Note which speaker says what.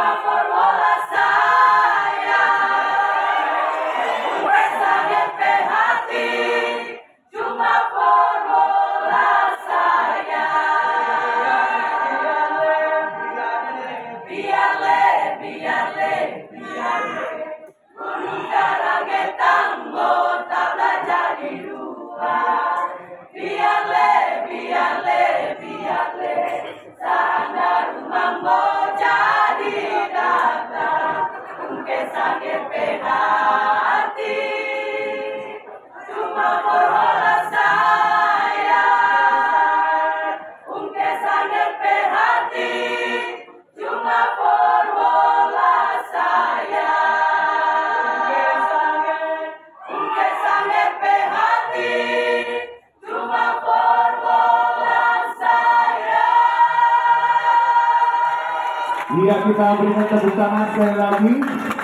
Speaker 1: formola saya, sangat hati, cuma formola saya. Biarle, gunung Karangge Tambo tabla jadi dua. Biarle, sana rumah mau jadi kata, mungkin sakit hati, cuma formola saya, mungkin sakit hati, cuma formola saya, mungkin sakit hati, cuma formola saya.
Speaker 2: Iya, kita berikan tepuk tangan sekali lagi.